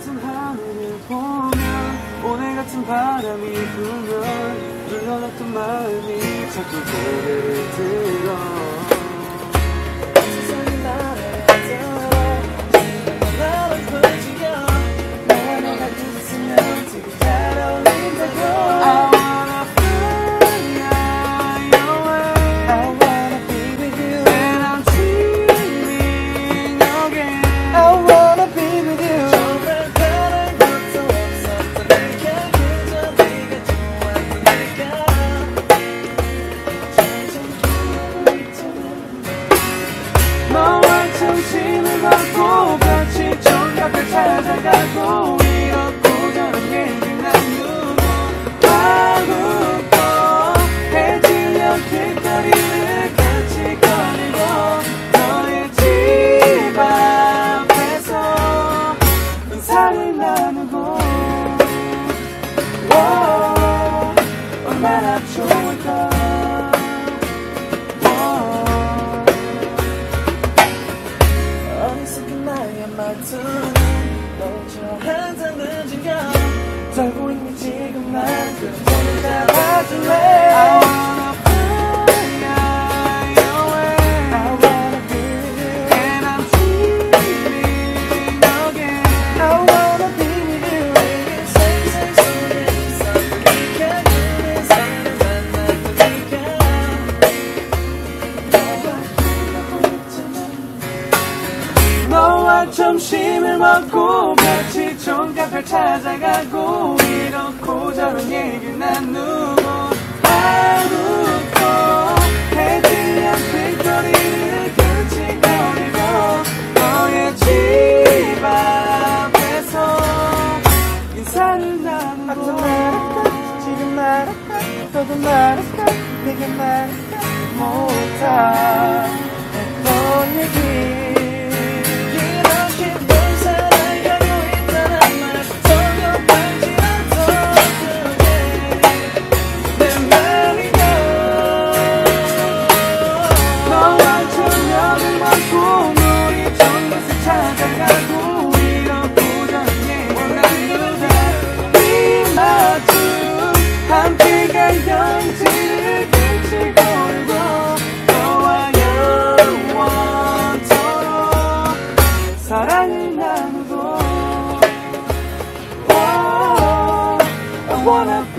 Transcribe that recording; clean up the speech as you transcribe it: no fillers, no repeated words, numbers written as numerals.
같은 하늘을 보면 오늘 같은 바람이 불면 눌러놨던 마음이 자꾸 고개를 들어 세상이 나를 들어 나를 부지겨 내가 있으면 되게 잘 어울린다고 점심을 먹고 같이 정각을 찾아가고 이렇고 저런 얘기 나누고 마음껏 해질녘 길거리를 같이 거리고 너의 집 앞에서 인사를 나누고 얼마나 좋을까 나의 말투는 너처럼 항상 늦은 겨 살고 있는 지금 난 그대를 잡아줄래 I wanna fly away I wanna be with you And I'm dreaming again I wanna be with you 세상 속에서 우리가 그린 사람 만나보니까 너와 점심을 먹고 같이 종각을 찾아가고 이렇고 저런 얘기 나누고 하루고 해질녘 길거리를 같이 거리고 너의 집 앞에서 인사를 나누고 지금 말할까 너도 말할까 내게 말할까 못다 했던 얘기 여행지를 같이 걸고 너와 영원토록 사랑을 나누고 I wanna